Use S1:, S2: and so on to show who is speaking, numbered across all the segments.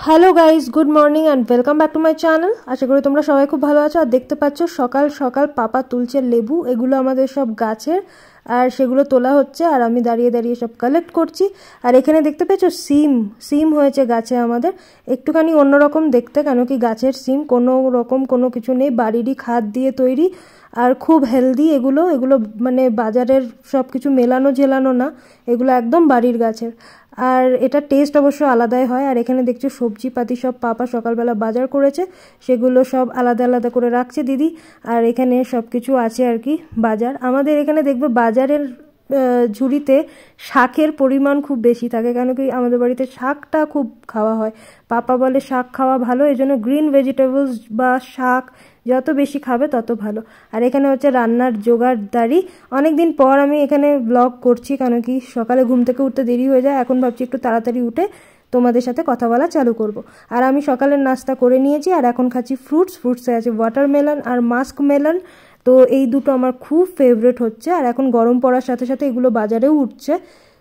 S1: Hello guys, good morning and welcome back to my channel. আশা করি তোমরা সবাই খুব ভালো আছো। আর দেখতে পাচ্ছ সকাল সকাল পাপা তুলছে লেবু, এগুলো আমাদের সব গাছের, আর সেগুলো তোলা হচ্ছে আর আমি দাঁড়িয়ে দাঁড়িয়ে সব কালেক্ট করছি। আর এখানে দেখতে পেয়েছো সিম হয়েছে গাছে আমাদের, একটুখানি অন্যরকম দেখতে, কেন কি গাছের সিম কোনো রকম কোনো কিছু নেই, বাড়িরই খাদ দিয়ে তৈরি আর খুব হেলদি। এগুলো মানে বাজারের সব কিছু মেলানো ঝেলানো না, এগুলো একদম বাড়ির গাছের। আর এটা টেস্ট অবশ্য আলাদাই হয়। আর এখানে দেখছো সবজিপাতি সব পাপা সকালবেলা বাজার করেছে, সেগুলো সব আলাদা আলাদা করে রাখছে দিদি। আর এখানে সব কিছু আছে আর কি বাজার। আমাদের এখানে দেখবে বাজারের ঝুড়িতে শাকের পরিমাণ খুব বেশি থাকে, কেন কি আমাদের বাড়িতে শাকটা খুব খাওয়া হয়। পাপা বলে শাক খাওয়া ভালো, এই জন্য গ্রিন ভেজিটেবলস বা শাক যত বেশি খাবে তত ভালো। আর এখানে হচ্ছে রান্নার জোগাড়দারি। অনেকদিন পর আমি এখানে ব্লগ করছি, কেন কি সকালে ঘুম থেকে উঠতে দেরি হয়ে যায়। এখন ভাবছি একটু তাড়াতাড়ি উঠে তোমাদের সাথে কথা বলা চালু করব। আর আমি সকালের নাস্তা করে নিয়েছি আর এখন খাচ্ছি ফ্রুটসে আছে ওয়াটারমেলন আর মাস্ক মেলন। তো এই দুটো আমার খুব ফেভারিট হচ্ছে, আর এখন গরম পড়ার সাথে সাথে এগুলো বাজারেও উঠছে।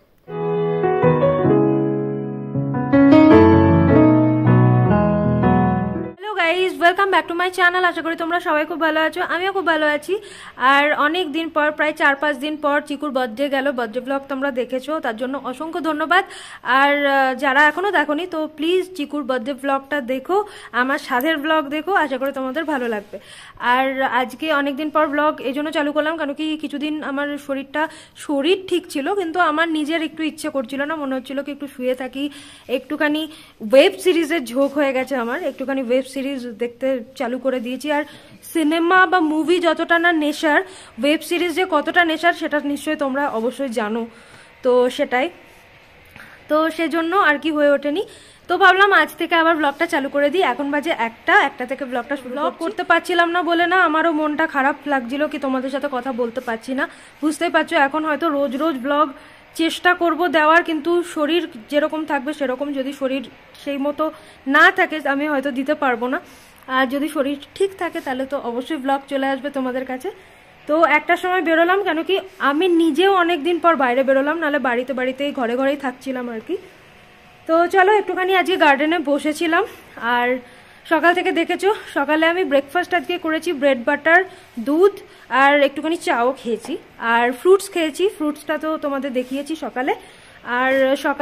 S1: Guys, welcome back to my channel. আশা করি তোমরা সবাই খুব ভালো আছো, আমিও খুব ভালো আছি। আর অনেক দিন পর, প্রায় 4-5 দিন পর চিকুর বার্থডে গেল, বার্থডে ব্লগ তোমরা দেখেছো, তার জন্য অসংখ্য ধন্যবাদ। আর যারা এখনো দেখোনি তো প্লিজ চিকুর বার্থডে ব্লগটা দেখো, আমার সাধের ব্লগ দেখো, আশা করি তোমাদের ভালো লাগবে। আর আজকে অনেকদিন পর ব্লগ এই জন্য চালু করলাম, কেন কি কিছুদিন আমার শরীর ঠিক ছিল, কিন্তু আমার নিজের একটু ইচ্ছে করছিল না, মনে হচ্ছিল কি একটু শুয়ে থাকি। একটুখানি ওয়েব সিরিজের ঝোঁক হয়ে গেছে আমার, একটুখানি ওয়েব সিরিজ দেখতে চালু করে দিয়েছি। আর সিনেমা বা মুভি যতটা না নেশার, ওয়েব সিরিজ যে কতটা নেশার সেটা নিশ্চয়ই তোমরা অবশ্যই জানো। তো সেটাই, তো সেজন্য আর কি হয়ে ওঠেনি। তো ভাবলাম আজ থেকে আবার ব্লগটা চালু করে দিই। এখন বাজে একটা থেকে ব্লগটা ব্লগ করতে পারছিলাম না বলে না আমারও মনটা খারাপ লাগছিল, কি তোমাদের সাথে কথা বলতে পারছি না। বুঝতেই পারছো, এখন হয়তো রোজ রোজ ব্লগ চেষ্টা করব দেওয়ার, কিন্তু শরীর যেরকম থাকবে সেরকম, যদি শরীর সেই মতো না থাকে আমি হয়তো দিতে পারবো না। আর যদি শরীর ঠিক থাকে তাহলে তো অবশ্যই ব্লগ চলে আসবে তোমাদের কাছে। তো একটা সময় বেরোলাম, কেন কি আমি নিজেও অনেক দিন পর বাইরে বেরোলাম, নাহলে বাড়িতেই ঘরেই থাকছিলাম আর কি। তো চলো একটুখানি আজকে গার্ডেনে বসেছিলাম। আর সকাল থেকে দেখেছো, সকালে আমি ব্রেকফাস্ট আজকে করেছি ব্রেড বাটার, দুধ আর একটুখানি চাও খেয়েছি, আর ফ্রুটস খেয়েছি। ফ্রুটসটা তো তোমাদের দেখিয়েছি সকালে। আর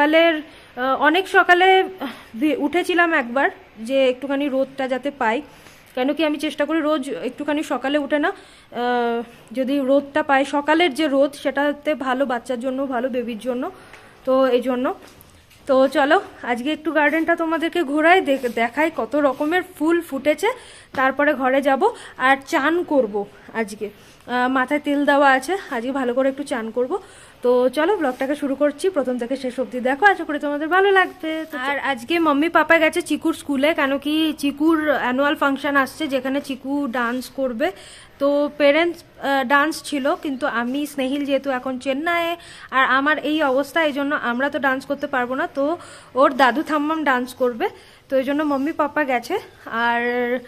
S1: অনেক সকালে উঠেছিলাম একবার, যে একটুখানি রোদটা যাতে পাই, কেন কি আমি চেষ্টা করি রোজ একটুখানি সকালে উঠে না, যদি রোদটা পাই, সকালের যে রোদ সেটাতে ভালো, বাচ্চার জন্য ভালো, বেবির জন্য। তো এই জন্য তো চলো আজকে একটু গার্ডেনটা তোমাদেরকে ঘোরাই, দেখাই কত রকমের ফুল ফুটেছে। তারপরে ঘরে যাব আর চান করব। আজকে মাথায় তেল দেওয়া আছে, আজকে ভালো করে একটু চান করব। তো চলো ব্লগটাকে শুরু করছি, প্রথম থেকে শেষ অবধি দেখো, আশা করি তোমাদের ভালো লাগবে। আর আজকে মাম্মি পাপা গেছে চিকুর স্কুলে, কেন কি চিকুর অ্যানুয়াল ফাংশন আসছে, যেখানে চিকু ডান্স করবে। তো পেরেন্টস ডান্স ছিল, কিন্তু আমি স্নেহিল যেহেতু এখন চেন্নাইয়ে আর আমার এই অবস্থা, এই জন্য আমরা তো ডান্স করতে পারবো না, তো ওর দাদু ঠাম্মাম ডান্স করবে। তো এই জন্য মাম্মি পাপা গেছে। আর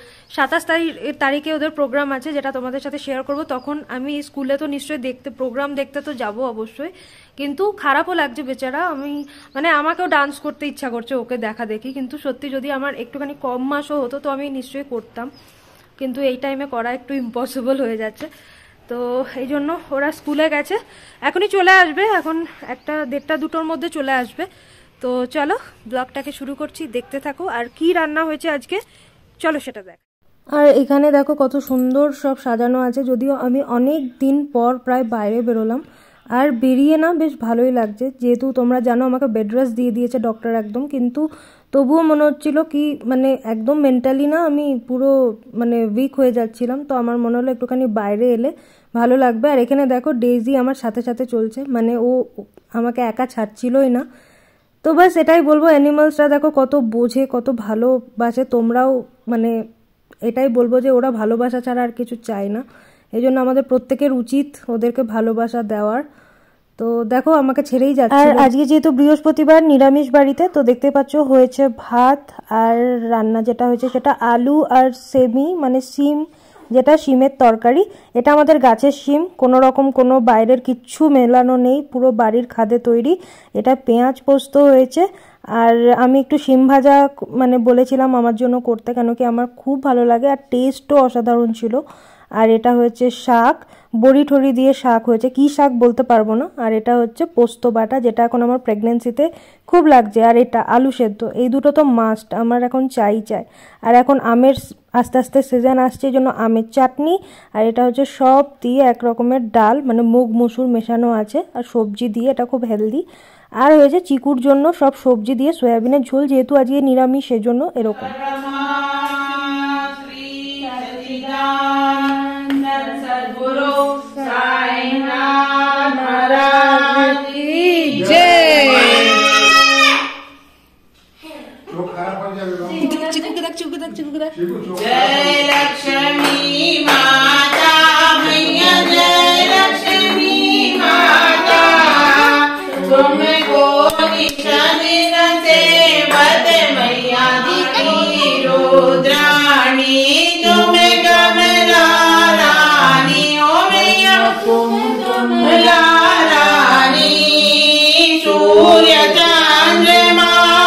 S1: 27 তারিখে ওদের প্রোগ্রাম আছে, যেটা তোমাদের সাথে শেয়ার করব। তখন আমি স্কুলে তো নিশ্চয়ই প্রোগ্রাম দেখতে তো যাবো অবশ্যই, কিন্তু খারাপও লাগছে বেচারা। মানে আমাকেও ডান্স করতে ইচ্ছা করছে ওকে দেখা দেখি, কিন্তু সত্যি যদি আমার একটুখানি কম মাসও হতো তো আমি নিশ্চয়ই করতাম, কিন্তু এই টাইমে করা একটু ইম্পসিবল হয়ে যাচ্ছে। তো এই জন্য ওরা স্কুলে গেছে, এখনই চলে আসবে, এখন 1-1:30-2টোর মধ্যে চলে আসবে। তো চলো ব্লগটাকে শুরু করছি, দেখতে থাকো। আর কি রান্না হয়েছে আজকে চলো সেটা দেখ। আর এখানে দেখো কত সুন্দর সব সাজানো আছে, যদিও আমি অনেক দিন পর প্রায় বাইরে বেরোলাম, আর বেরিয়ে না বেশ ভালোই লাগছে। যেহেতু তোমরা জানো আমাকে বেড রেস্ট দিয়ে দিয়েছে ডক্টর একদম, কিন্তু তবুও মনে হচ্ছিল কি মানে একদম মেন্টালি না, আমি পুরো মানে উইক হয়ে যাচ্ছিলাম। তো আমার মনে হলো একটুখানি বাইরে এলে ভালো লাগবে। আর এখানে দেখো ডেইজি আমার সাথে সাথে চলছে, মানে ও আমাকে একা ছাড়ছিলই না। তো ব্যাস এটাই বলবো, অ্যানিমালসরা দেখো কত বোঝে, কত ভালোবাসে। তোমরাও মানে এটাই বলবো যে ওরা ভালোবাসা ছাড়া আর কিছু চায় না, এই জন্য আমাদের প্রত্যেকের উচিত ওদেরকে ভালোবাসা দেওয়ার। তো দেখো আমাকে ছেড়েই যাচ্ছে। আর আজকে যেহেতু বৃহস্পতিবার, নিরামিষ বাড়িতে, তো দেখতে পাচ্ছ হয়েছে ভাত, আর রান্না যেটা হয়েছে সেটা আলু আর সেমি মানে সিম, যেটা শিমের তরকারি। এটা আমাদের গাছের শিম, কোনো রকম কোনো বাইরের কিচ্ছু মেলানো নেই, পুরো বাড়ির খাদে তৈরি। এটা পেঁয়াজ পোস্ত হয়েছে, আর আমি একটু শিম ভাজা মানে বলেছিলাম আমার জন্য করতে, কেন কি আমার খুব ভালো লাগে আর টেস্টও অসাধারণ ছিল। আর এটা হচ্ছে শাক, বড়ি ঠড়ি দিয়ে শাক হয়েছে, কি শাক বলতে পারবো না। আর এটা হচ্ছে পোস্ত বাটা, যেটা এখন আমার প্রেগনেন্সিতে খুব লাগছে। আর এটা আলু সেদ্ধ, এই দুটো তো মাস্ট, আমার এখন চাই। আর এখন আমের আস্তে আস্তে সিজন আসছে, এই জন্য আমের চাটনি। আর এটা হচ্ছে সব দিয়ে এক রকমের ডাল, মানে মুগ মুসুর মেশানো আছে আর সবজি দিয়ে, এটা খুব হেলদি। আর হয়েছে চিকুর জন্য সব সবজি দিয়ে সয়াবিনের ঝোল, যেহেতু আজকে নিরামিষ সেজন্য এরকম।
S2: जय लक्ष्मी माता मैया, जय लक्ष्मी माता, तुमको निशान सेवत मैया की रुद्राणी, तुम कमला रानी ओ मैया कमला रानी, सूर्य चंद्रमा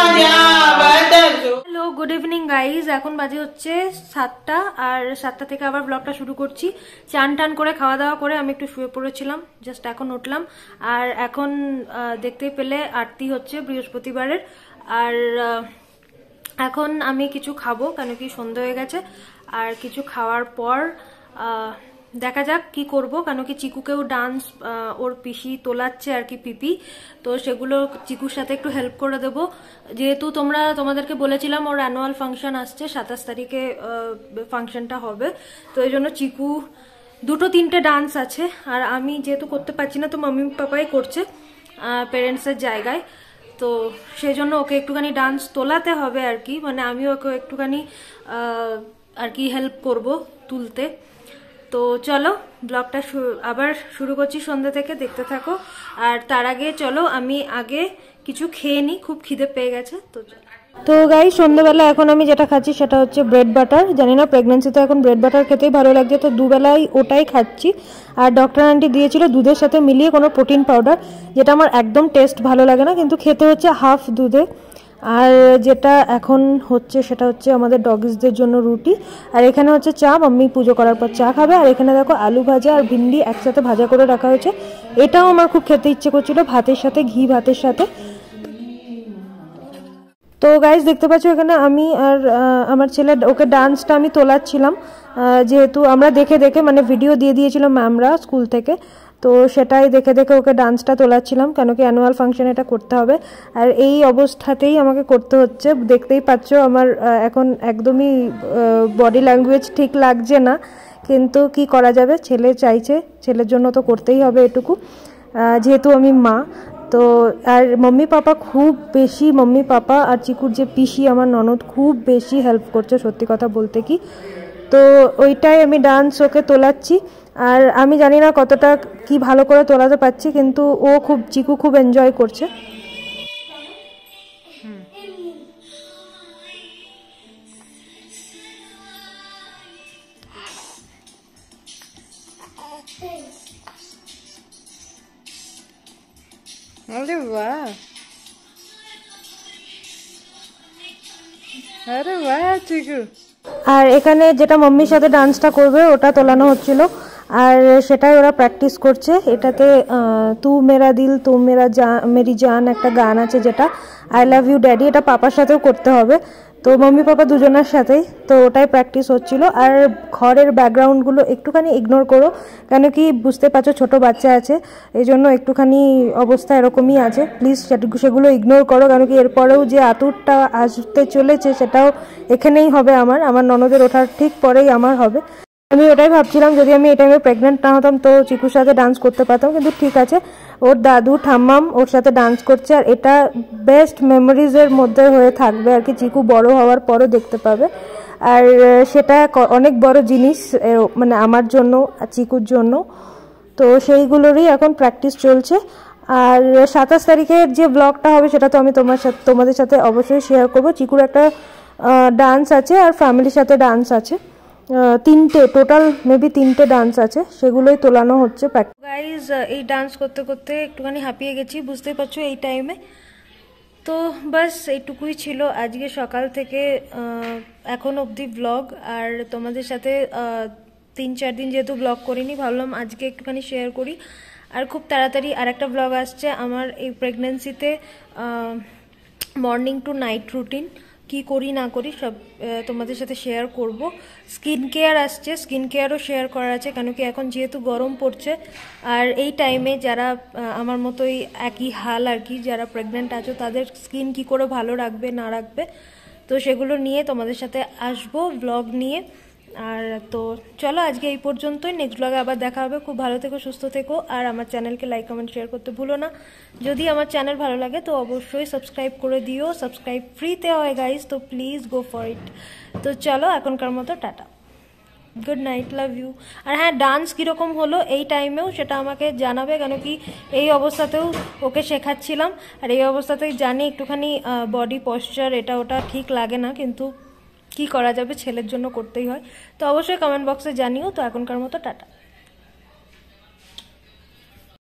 S1: গুড ইভিনিং গাইজ, এখন বাজে হচ্ছে 7টা। আর 7টা থেকে আবার ব্লগটা শুরু করছি। চান টান করে খাওয়া দাওয়া করে আমি একটু শুয়ে পড়েছিলাম, জাস্ট এখন উঠলাম। আর এখন দেখতেই পেলে আরতি হচ্ছে বৃহস্পতিবারের। আর এখন আমি কিছু খাবো, কেন কি সন্ধ্যা হয়ে গেছে। আর কিছু খাওয়ার পর দেখা যাক কি করব, কেন কি চিকুকেও ডান্স ওর পিসি তোলাচ্ছে আর কি, পিপি, তো সেগুলো চিকুর সাথে একটু হেল্প করে দেবো। যেহেতু তোমাদেরকে বলেছিলাম ওর অ্যানুয়াল ফাংশন আসছে, 27 তারিখে ফাংশনটা হবে, তো এই জন্য চিকু 2-3টে ডান্স আছে। আর আমি যেহেতু করতে পারছি না, তো মাম্মি পাপাই করছে পেরেন্টসের জায়গায়, তো সেই জন্য ওকে একটুখানি ডান্স তোলাতে হবে আর কি, মানে আমি ওকে একটুখানি আর কি হেল্প করব তুলতে। তো চলো ব্লগটা আবার শুরু করছি সন্ধ্যা থেকে, দেখতে থাকো। আর তার আগে চলো আমি আগে কিছু খেয়ে নিই, খুব খিদে পেয়ে গেছে। তো গাই সন্ধ্যাবেলা এখন আমি যেটা খাচ্ছি সেটা হচ্ছে ব্রেড বাটার। জানি না প্রেগনেন্সিতে এখন ব্রেড বাটার খেতেই ভালো লাগছে, তো দুবেলাই ওটাই খাচ্ছি। আর ডক্টর আন্টি দিয়েছিল দুধের সাথে মিলিয়ে কোনো প্রোটিন পাউডার, যেটা আমার একদম টেস্ট ভালো লাগে না, কিন্তু খেতে হচ্ছে হাফ দুধে। আর যেটা এখন হচ্ছে সেটা হচ্ছে আমাদের ডগিসদের জন্য রুটি। আর এখানে হচ্ছে চা, মাম্মি পুজো করার পর চা খাবে। আর এখানে দেখো আলু ভাজা আর ভিন্ডি একসাথে ভাজা করে রাখা হয়েছে, এটাও আমার খুব খেতে ইচ্ছে করছিল ভাতের সাথে, ঘি ভাতের সাথে। তো গাইজ দেখতে পাচ্ছ এখানে আমি আর আমার ছেলে, ওকে ডান্সটা আমি তোলাচ্ছিলাম, যেহেতু আমরা দেখে দেখে মানে ভিডিও দিয়ে দিয়েছিল ম্যামরা স্কুল থেকে, তো সেটাই দেখে দেখে ওকে ডান্সটা তোলাচ্ছিলাম, কেন কি অ্যানুয়াল ফাংশন এটা করতে হবে। আর এই অবস্থাতেই আমাকে করতে হচ্ছে, দেখতেই পাচ্ছ আমার এখন একদমই বডি ল্যাঙ্গুয়েজ ঠিক লাগছে না, কিন্তু কি করা যাবে, ছেলে চাইছে, ছেলের জন্য তো করতেই হবে এটুকু, যেহেতু আমি মা। তো আর মাম্মি পাপা খুব বেশি, মাম্মি পাপা আর চিকুর যে পিসি আমার ননদ, খুব বেশি হেল্প করছে সত্যি কথা বলতে কি। তো ওইটাই আমি ডান্স ওকে তোলাচ্ছি। আর আমি জানি না কতটা কি ভালো করে তোলাতে পারছি, কিন্তু ও খুব, চিকু খুব এনজয় করছে।
S2: अरे वाह, अरे वाह चिकू।
S1: আর এখানে যেটা মাম্মির সাথে ডান্সটা করবে ওটা তোলানো হচ্ছিল, আর সেটাই ওরা প্র্যাকটিস করছে। এটাতে তু মেরা দিল তু মেরি জান একটা গান আছে, যেটা আই লাভ ইউ ড্যাডি, এটা পাপার সাথেও করতে হবে, তো মাম্মি পাপা দুজনের সাথেই, তো ওটাই প্র্যাকটিস হচ্ছিল। আর ঘরের ব্যাকগ্রাউন্ডগুলো একটুখানি ইগনোর করো, কেন কি বুঝতে পারছো ছোট বাচ্চা আছে, এই জন্য একটুখানি অবস্থা এরকমই আছে, প্লিজ সেগুলো ইগনোর করো, কেন কি এরপরেও যে আতুরটা আসতে চলেছে সেটাও এখানেই হবে, আমার ননদের ওঠার ঠিক পরেই আমার হবে। আমি ওটাই ভাবছিলাম, যদি আমি এই টাইমে প্রেগনেন্ট না হতাম তো চিকুর সাথে ডান্স করতে পারতাম, কিন্তু ঠিক আছে, ওর দাদু ঠাম্মাম ওর সাথে ডান্স করছে, আর এটা বেস্ট মেমোরিজের মধ্যে হয়ে থাকবে আর কি, চিকু বড় হওয়ার পরও দেখতে পাবে। আর সেটা অনেক বড় জিনিস মানে আমার জন্য আর চিকুর জন্য, তো সেইগুলোরই এখন প্র্যাকটিস চলছে। আর 27 তারিখের যে ব্লগটা হবে সেটা তো আমি তোমাদের সাথে অবশ্যই শেয়ার করবো। চিকুর একটা ডান্স আছে আর ফ্যামিলির সাথে ডান্স আছে, 3টে টোটাল, মেবি 3টে ডান্স আছে, সেগুলোই তোলানো হচ্ছে। গাইজ এই ডান্স করতে করতে একটুখানি হাঁপিয়ে গেছি, বুঝতেই পারছো এই টাইমে। তো বাস এইটুকুই ছিল আজকে সকাল থেকে এখন অবধি ব্লগ। আর তোমাদের সাথে 3-4 দিন যেহেতু ব্লগ করিনি, ভাবলাম আজকে একটুখানি শেয়ার করি। আর খুব তাড়াতাড়ি আর একটা ব্লগ আসছে আমার এই প্রেগনেন্সিতে, মর্নিং টু নাইট রুটিন কি করি না করি সব তোমাদের সাথে শেয়ার করব। স্কিন কেয়ার আসছে, স্কিন কেয়ারও শেয়ার করার আছে, কেন কি এখন যেহেতু গরম পড়ছে আর এই টাইমে যারা আমার মতোই একই হাল আর কি, যারা প্রেগনেন্ট আছো তাদের স্কিন কি করে ভালো রাখবে না রাখবে, তো সেগুলো নিয়ে তোমাদের সাথে আসবো ব্লগ নিয়ে। আর তো চলো আজকে এই পর্যন্তই, নেক্সট ব্লগে আবার দেখা হবে। খুব ভালো থেকো, সুস্থ থেকো, আর আমার চ্যানেলকে লাইক কমেন্ট শেয়ার করতে ভুলো না। যদি আমার চ্যানেল ভালো লাগে তো অবশ্যই সাবস্ক্রাইব করে দিও, সাবস্ক্রাইব ফ্রিতে হয় গাইজ, তো প্লিজ গো ফর ইট। তো চলো এখনকার মতো tata, good night, love you. আর হ্যাঁ, ডান্স কীরকম হলো এই টাইমেও সেটা আমাকে জানাবে, কেন কি এই অবস্থাতেও ওকে শেখাচ্ছিলাম, আর এই অবস্থাতেই জানি একটুখানি বডি পশ্চার এটা ওটা ঠিক লাগে না, কিন্তু কি করা যাবে, ছেলের জন্য করতেই হয়। তো অবশ্যই কমেন্ট বক্সে জানিও। তো এখনকার মতো টাটা।